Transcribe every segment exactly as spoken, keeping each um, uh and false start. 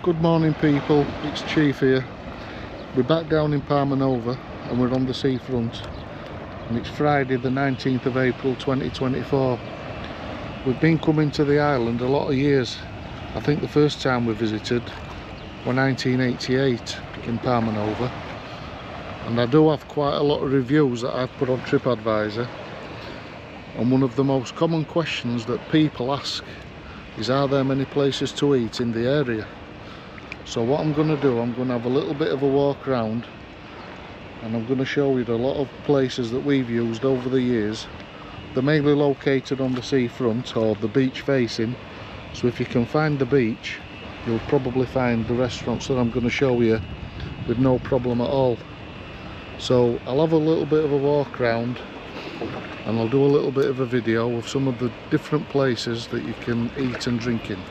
Good morning people, it's Chief here. We're back down in Palmanova and we're on the seafront, and it's Friday the nineteenth of April twenty twenty-four. We've been coming to the island a lot of years. I think the first time we visited was nineteen eighty-eight in Palmanova, and I do have quite a lot of reviews that I've put on TripAdvisor, and one of the most common questions that people ask is, are there many places to eat in the area? So what I'm going to do, I'm going to have a little bit of a walk around and I'm going to show you a lot of places that we've used over the years. They're mainly located on the seafront or the beach facing, so if you can find the beach you'll probably find the restaurants that I'm going to show you with no problem at all. So I'll have a little bit of a walk around and I'll do a little bit of a video of some of the different places that you can eat and drink in.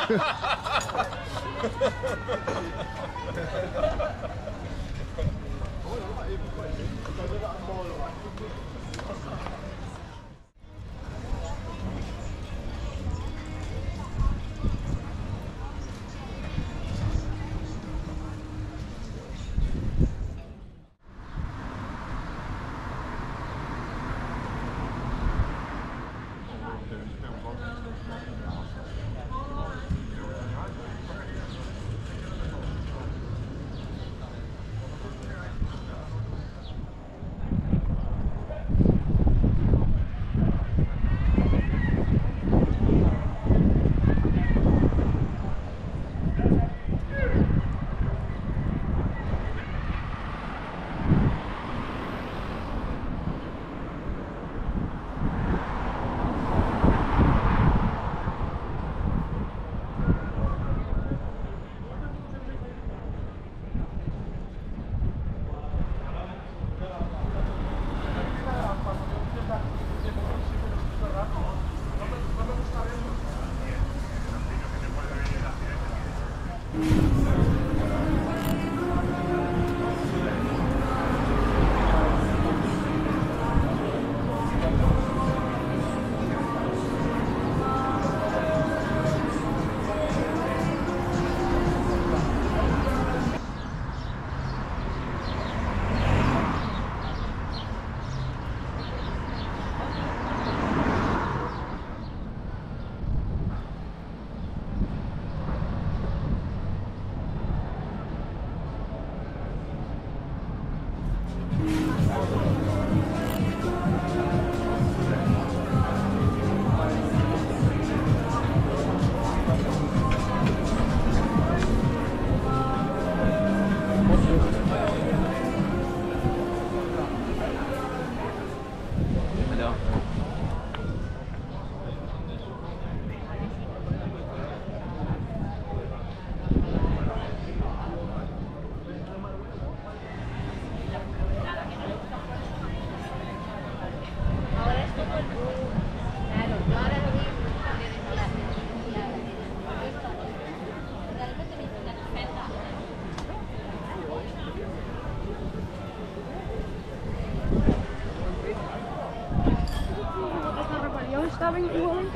estaba igualmente.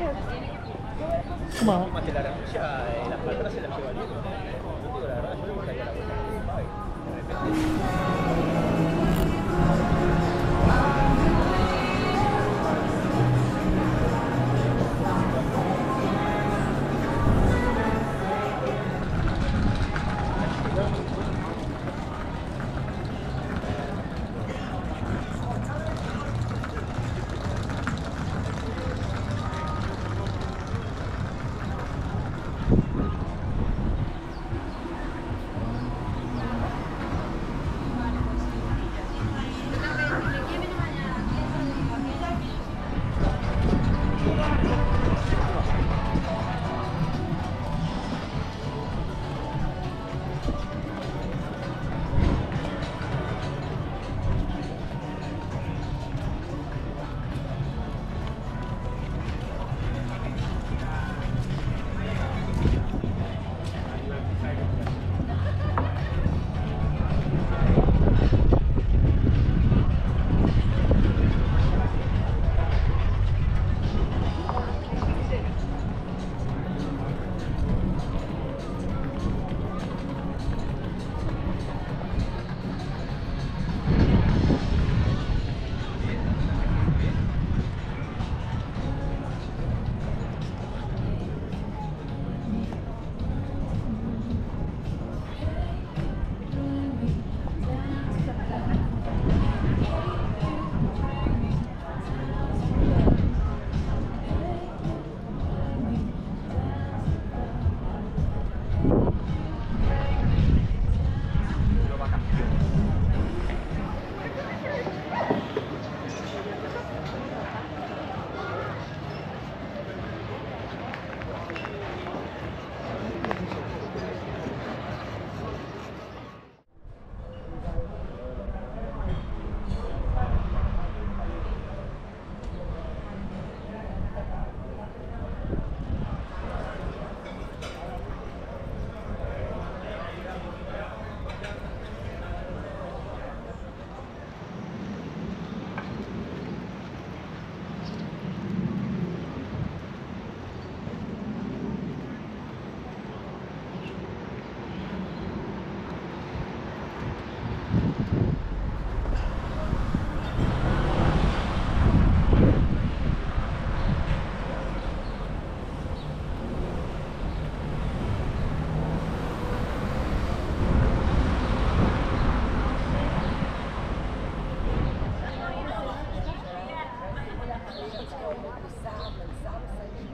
¿Cómo? Más que la gramilla, eh, las palabras se las lleva el viento. Yo digo la verdad, yo le gustaría la vuelta. De repente.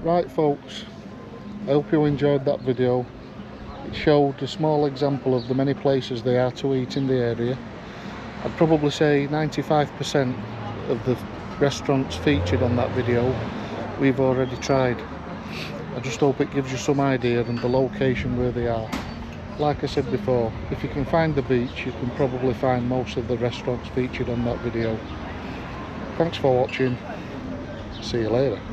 Right folks, I hope you enjoyed that video. It showed a small example of the many places there are to eat in the area. I'd probably say ninety-five percent of the restaurants featured on that video we've already tried. I just hope it gives you some idea and the location where they are. Like I said before, if you can find the beach, you can probably find most of the restaurants featured on that video. Thanks for watching. See you later.